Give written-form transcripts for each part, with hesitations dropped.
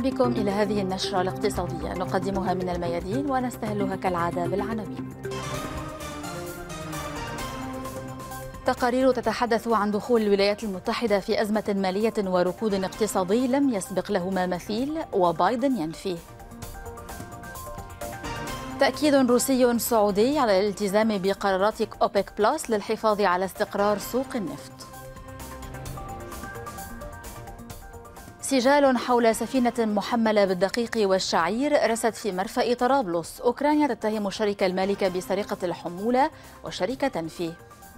بكم إلى هذه النشرة الاقتصادية نقدمها من الميادين ونستهلها كالعادة بالعناوين. تقارير تتحدث عن دخول الولايات المتحدة في أزمة مالية وركود اقتصادي لم يسبق لهما مثيل وبايدن ينفيه. تأكيد روسي سعودي على الالتزام بقرارات أوبك بلس للحفاظ على استقرار سوق النفط. سجال حول سفينة محملة بالدقيق والشعير رست في مرفأ طرابلس. أوكرانيا تتهم الشركة المالكة بسرقة الحمولة والشركة تنفيه.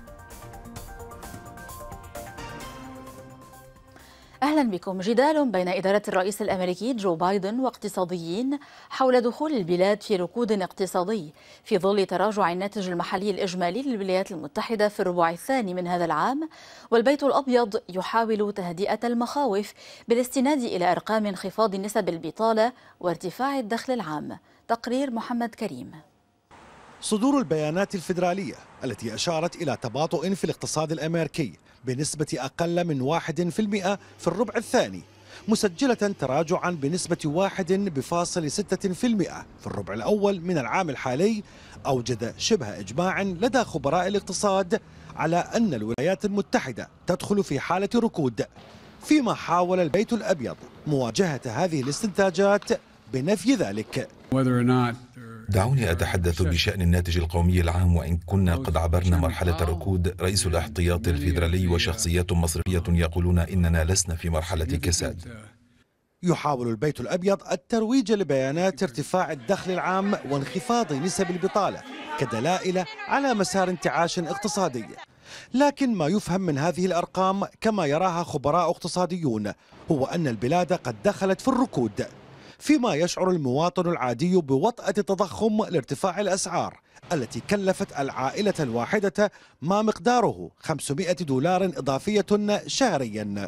أهلا بكم. جدال بين إدارة الرئيس الأمريكي جو بايدن واقتصاديين حول دخول البلاد في ركود اقتصادي في ظل تراجع الناتج المحلي الإجمالي للولايات المتحدة في الربع الثاني من هذا العام، والبيت الأبيض يحاول تهدئة المخاوف بالاستناد إلى أرقام انخفاض نسب البطالة وارتفاع الدخل العام. تقرير محمد كريم. صدور البيانات الفيدرالية التي أشارت إلى تباطؤ في الاقتصاد الأمريكي بنسبة أقل من 1% في الربع الثاني، مسجلة تراجعا بنسبة 1.6% في الربع الأول من العام الحالي، أوجد شبه إجماع لدى خبراء الاقتصاد على أن الولايات المتحدة تدخل في حالة ركود، فيما حاول البيت الأبيض مواجهة هذه الاستنتاجات بنفي ذلك. دعوني أتحدث بشأن الناتج القومي العام. وإن كنا قد عبرنا مرحلة الركود، رئيس الاحتياطي الفيدرالي وشخصيات مصرفية يقولون إننا لسنا في مرحلة كساد. يحاول البيت الأبيض الترويج لبيانات ارتفاع الدخل العام وانخفاض نسب البطالة كدلائل على مسار انتعاش اقتصادي، لكن ما يفهم من هذه الأرقام كما يراها خبراء اقتصاديون هو أن البلاد قد دخلت في الركود، فيما يشعر المواطن العادي بوطأة التضخم لارتفاع الأسعار التي كلفت العائلة الواحدة ما مقداره $500 إضافية شهريا.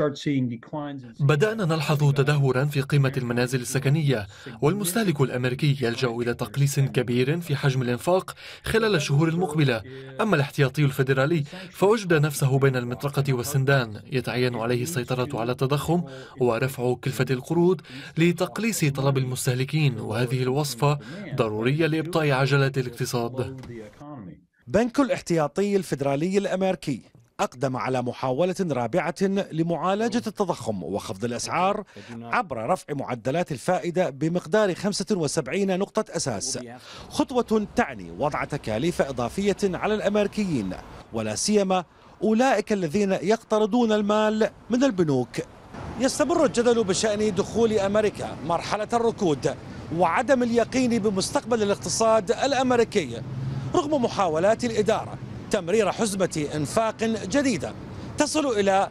بدأنا نلحظ تدهورا في قيمة المنازل السكنية، والمستهلك الأمريكي يلجأ إلى تقليص كبير في حجم الإنفاق خلال الشهور المقبلة. أما الاحتياطي الفيدرالي فوجد نفسه بين المطرقة والسندان، يتعين عليه السيطرة على التضخم ورفع كلفة القروض لتقليص طلب المستهلكين، وهذه الوصفة ضرورية لإبطاء عجلة الاقتصاد. بنك الاحتياطي الفيدرالي الأمريكي أقدم على محاولة رابعة لمعالجة التضخم وخفض الأسعار عبر رفع معدلات الفائدة بمقدار 75 نقطة أساس، خطوة تعني وضع تكاليف إضافية على الأمريكيين ولا سيما أولئك الذين يقترضون المال من البنوك. يستمر الجدل بشأن دخول أمريكا مرحلة الركود وعدم اليقين بمستقبل الاقتصاد الأمريكي رغم محاولات الإدارة تمرير حزمة إنفاق جديدة تصل إلى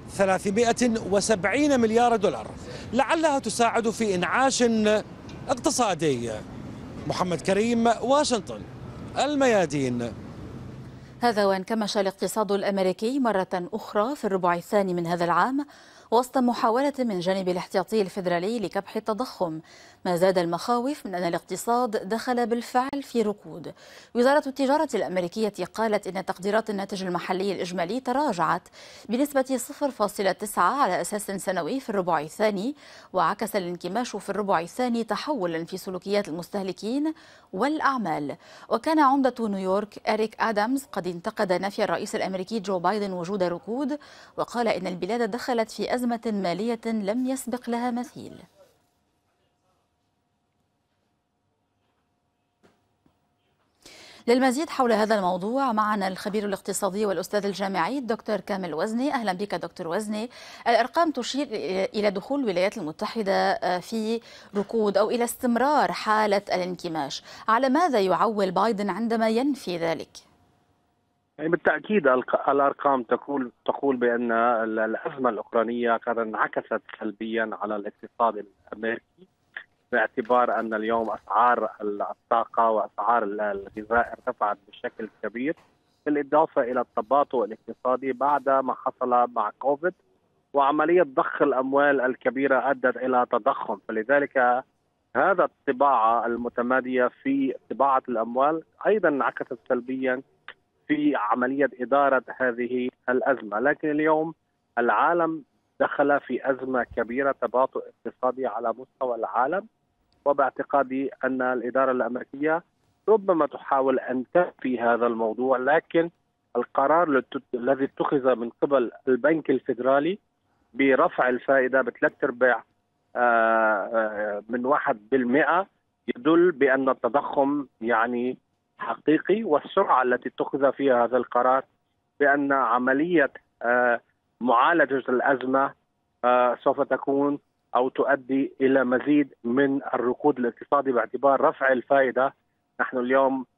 $370 مليار، لعلها تساعد في إنعاش اقتصادي. محمد كريم، واشنطن، الميادين. هذا وانكمش الاقتصاد الأمريكي مرة أخرى في الربع الثاني من هذا العام وسط محاولة من جانب الاحتياطي الفيدرالي لكبح التضخم، ما زاد المخاوف من أن الاقتصاد دخل بالفعل في ركود. وزارة التجارة الأمريكية قالت إن تقديرات الناتج المحلي الإجمالي تراجعت بنسبة 0.9 على أساس سنوي في الربع الثاني، وعكس الانكماش في الربع الثاني تحولا في سلوكيات المستهلكين والأعمال. وكان عمدة نيويورك إريك آدامز قد انتقد نفي الرئيس الأمريكي جو بايدن وجود ركود، وقال إن البلاد دخلت في أزمة مالية لم يسبق لها مثيل. للمزيد حول هذا الموضوع معنا الخبير الاقتصادي والأستاذ الجامعي الدكتور كامل وزني. أهلا بك دكتور وزني. الأرقام تشير إلى دخول الولايات المتحدة في ركود أو إلى استمرار حالة الانكماش. على ماذا يعول بايدن عندما ينفي ذلك؟ بالتأكيد الأرقام تقول بأن الأزمة الأوكرانية قد انعكست سلبيا على الاقتصاد الأمريكي، باعتبار أن اليوم أسعار الطاقة وأسعار الغذاء ارتفعت بشكل كبير، بالإضافة إلى التباطؤ الاقتصادي بعد ما حصل مع كوفيد، وعملية ضخ الأموال الكبيرة أدت إلى تضخم. فلذلك هذا الطباعة المتمادية في طباعة الأموال أيضا انعكست سلبيا في عملية إدارة هذه الأزمة. لكن اليوم العالم دخل في أزمة كبيرة، تباطؤ اقتصادي على مستوى العالم. وباعتقادي أن الإدارة الأمريكية ربما تحاول أن تخفي هذا الموضوع، لكن القرار الذي اتخذ من قبل البنك الفيدرالي برفع الفائدة ب3/4 من 1% يدل بأن التضخم يعني حقيقي، والسرعة التي اتخذ فيها هذا القرار بأن عملية معالجة الأزمة سوف تكون أو تؤدي إلى مزيد من الركود الاقتصادي باعتبار رفع الفائدة. نحن اليوم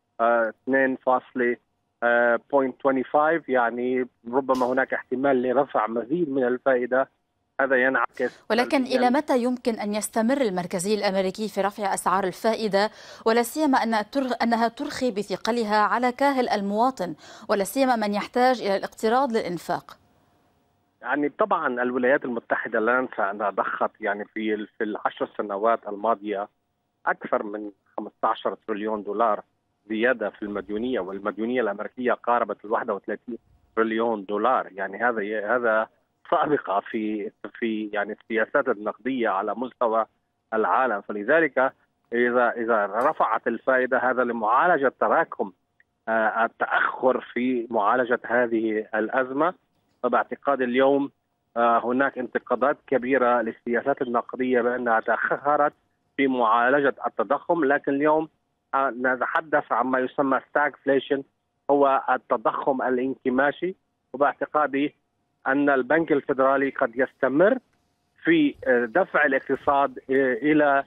2.25، يعني ربما هناك احتمال لرفع مزيد من الفائدة. هذا ينعكس. ولكن إلى متى يمكن أن يستمر المركزي الأمريكي في رفع أسعار الفائدة، ولا سيما أنها ترخي بثقلها على كاهل المواطن، ولا سيما من يحتاج إلى الاقتراض للإنفاق؟ يعني طبعا الولايات المتحدة لا ننسى أنها ضخت يعني في ال10 سنوات الماضية أكثر من 15 تريليون دولار زيادة في المديونية، والمديونية الأمريكية قاربت 31 تريليون دولار. يعني هذا سابقة في يعني السياسات النقدية على مستوى العالم. فلذلك إذا رفعت الفائدة هذا لمعالجة تراكم التأخر في معالجة هذه الأزمة. فباعتقاد اليوم هناك انتقادات كبيرة للسياسات النقدية بأنها تأخرت في معالجة التضخم، لكن اليوم نتحدث عما يسمى stagflation، هو التضخم الانكماشي. وباعتقادي أن البنك الفيدرالي قد يستمر في دفع الاقتصاد إلى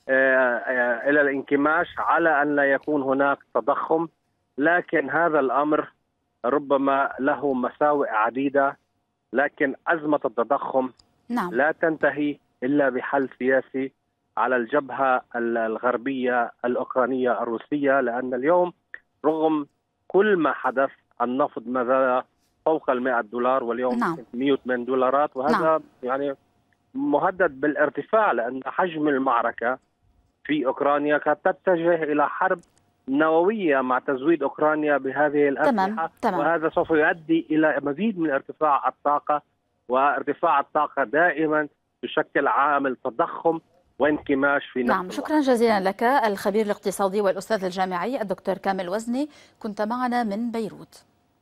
الانكماش على أن لا يكون هناك تضخم، لكن هذا الأمر ربما له مساوئ عديدة. لكن أزمة التضخم لا تنتهي إلا بحل سياسي على الجبهة الغربية الأوكرانية الروسية، لأن اليوم رغم كل ما حدث النفط ما زال فوق $100 واليوم 108 دولارات، وهذا يعني مهدد بالارتفاع، لأن حجم المعركة في أوكرانيا قد تتجه إلى حرب نووية مع تزويد أوكرانيا بهذه الأسلحة. وهذا سوف يؤدي إلى مزيد من ارتفاع الطاقة، وارتفاع الطاقة دائما يشكل عامل تضخم وانكماش في نفس الوقت. شكرا جزيلا لك الخبير الاقتصادي والأستاذ الجامعي الدكتور كامل وزني، كنت معنا من بيروت.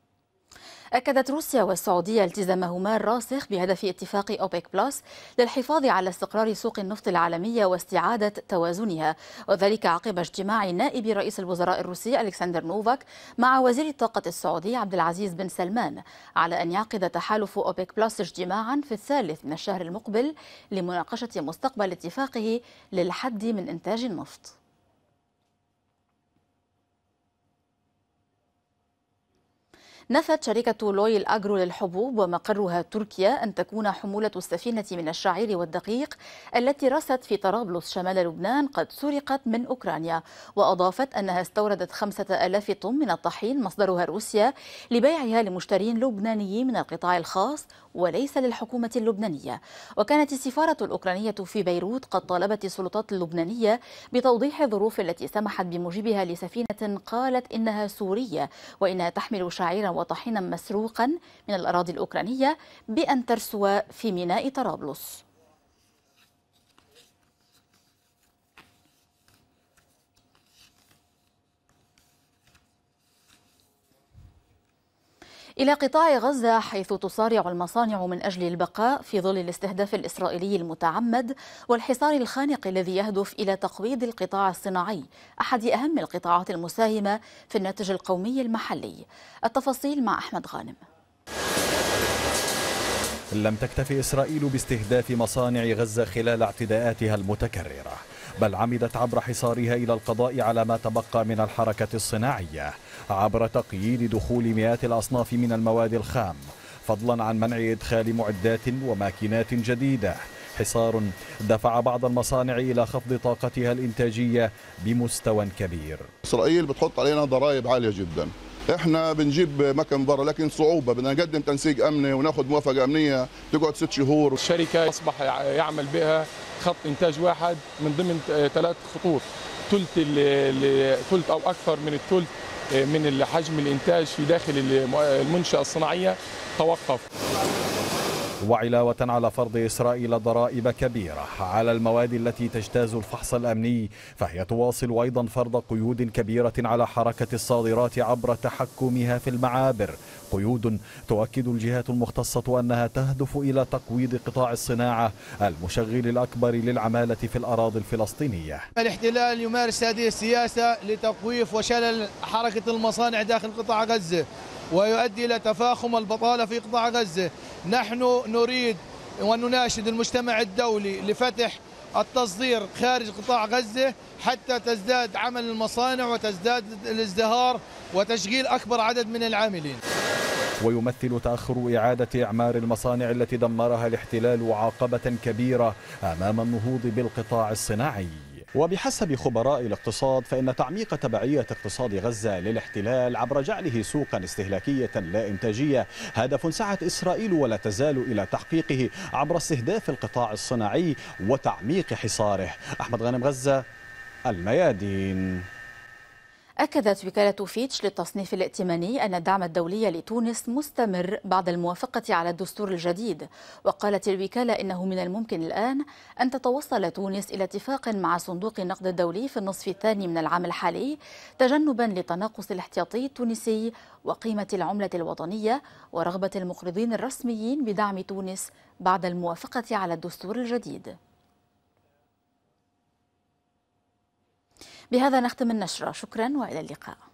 أكدت روسيا والسعودية التزامهما الراسخ بهدف اتفاق أوبك بلس للحفاظ على استقرار سوق النفط العالمية واستعادة توازنها، وذلك عقب اجتماع نائب رئيس الوزراء الروسي ألكسندر نوفاك مع وزير الطاقة السعودي عبد العزيز بن سلمان على أن يعقد تحالف أوبك بلس اجتماعا في الثالث من الشهر المقبل لمناقشة مستقبل اتفاقه للحد من إنتاج النفط. نفت شركة لويل أجرو للحبوب ومقرها تركيا أن تكون حمولة السفينة من الشعير والدقيق التي رست في طرابلس شمال لبنان قد سرقت من أوكرانيا، وأضافت أنها استوردت 5000 طن من الطحين مصدرها روسيا لبيعها لمشترين لبنانيين من القطاع الخاص وليس للحكومة اللبنانية. وكانت السفارة الأوكرانية في بيروت قد طالبت السلطات اللبنانية بتوضيح الظروف التي سمحت بموجبها لسفينة قالت إنها سورية وإنها تحمل شعيرا وطحينا مسروقا من الأراضي الأوكرانية بأن ترسو في ميناء طرابلس. إلى قطاع غزة، حيث تصارع المصانع من أجل البقاء في ظل الاستهداف الإسرائيلي المتعمد والحصار الخانق الذي يهدف إلى تقويض القطاع الصناعي، أحد أهم القطاعات المساهمة في الناتج القومي المحلي. التفاصيل مع أحمد غانم. لم تكتفي إسرائيل باستهداف مصانع غزة خلال اعتداءاتها المتكررة، بل عمدت عبر حصارها إلى القضاء على ما تبقى من الحركة الصناعية عبر تقييد دخول مئات الأصناف من المواد الخام، فضلا عن منع إدخال معدات وماكينات جديدة. حصار دفع بعض المصانع إلى خفض طاقتها الإنتاجية بمستوى كبير. إسرائيل بتحط علينا ضرائب عالية جدا، احنا بنجيب مكن برا لكن صعوبة، بدنا نقدم تنسيق أمني وناخذ موافقة أمنية تقعد 6 شهور. الشركة أصبح يعمل بها خط إنتاج واحد من ضمن 3 خطوط، ثلث أو أكثر من الثلث من حجم الإنتاج في داخل المنشأة الصناعية توقف. وعلاوة على فرض إسرائيل ضرائب كبيرة على المواد التي تجتاز الفحص الأمني، فهي تواصل أيضا فرض قيود كبيرة على حركة الصادرات عبر تحكمها في المعابر، قيود تؤكد الجهات المختصة أنها تهدف إلى تقويض قطاع الصناعة المشغل الأكبر للعمالة في الأراضي الفلسطينية. الاحتلال يمارس هذه السياسة لتخويف وشلل حركة المصانع داخل قطاع غزة، ويؤدي إلى تفاقم البطالة في قطاع غزة. نحن نريد ونناشد المجتمع الدولي لفتح التصدير خارج قطاع غزة حتى تزداد عمل المصانع وتزداد الازدهار وتشغيل أكبر عدد من العاملين. ويمثل تأخر إعادة إعمار المصانع التي دمرها الاحتلال عقبة كبيرة أمام النهوض بالقطاع الصناعي. وبحسب خبراء الاقتصاد فإن تعميق تبعية اقتصاد غزة للاحتلال عبر جعله سوقا استهلاكية لا إنتاجية هدف سعت إسرائيل ولا تزال إلى تحقيقه عبر استهداف القطاع الصناعي وتعميق حصاره. أحمد غانم، غزة، الميادين. أكدت وكالة فيتش للتصنيف الائتماني أن الدعم الدولي لتونس مستمر بعد الموافقة على الدستور الجديد، وقالت الوكالة إنه من الممكن الآن أن تتوصل تونس إلى اتفاق مع صندوق النقد الدولي في النصف الثاني من العام الحالي تجنبا لتناقص الاحتياطي التونسي وقيمة العملة الوطنية ورغبة المقرضين الرسميين بدعم تونس بعد الموافقة على الدستور الجديد. بهذا نختم النشرة، شكرا وإلى اللقاء.